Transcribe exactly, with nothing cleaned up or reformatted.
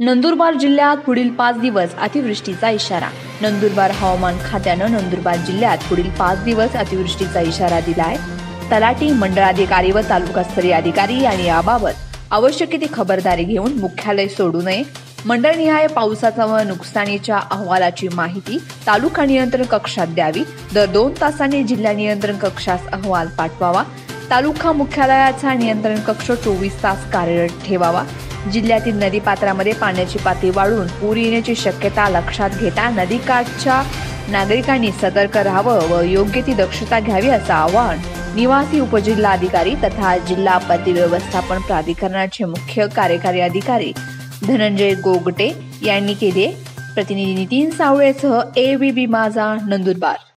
नंदुरबार जिल्ह्यात पुढील पाच दिवस अतिवृष्टीचा इशारा. नंदुरबार हवामान खात्यानं नंदुरबार जिल्ह्यात पुढील पाच दिवस अतिवृष्टीचा इशारा दिला आहे. तलाठी, मंडळाधिकारी व तालुकास्तरीय अधिकारी यांनी याबाबत आवश्यक ती खबरदारी घेऊन मुख्यालय सोडू नये. मंडळनिहाय पावसाचा व नुकसानीच्या अहवालाची माहिती तालुका नियंत्रण कक्षात द्यावी. दर दोन तासांनी जिल्हा नियंत्रण कक्षास अहवाल पाठवावा. तालुका मुख्यालयाचा नियंत्रण कक्ष चोवीस तास कार्यरत ठेवावा. जिल्ह्यातील नदीपात्रामध्ये पाण्याची पातळी वाढून पूर येण्याची शक्यता लक्षात घेता नदीकाठच्या नागरिकांनी सतर्क राहावं व योग्य ती दक्षता घ्यावी असं आवाहन निवासी उपजिल्हाधिकारी तथा जिल्हा आपत्ती व्यवस्थापन प्राधिकरणाचे मुख्य कार्यकारी अधिकारी धनंजय गोगटे यांनी केले. प्रतिनिधी नितीन सावळेसह एबीपी माझा, नंदुरबार.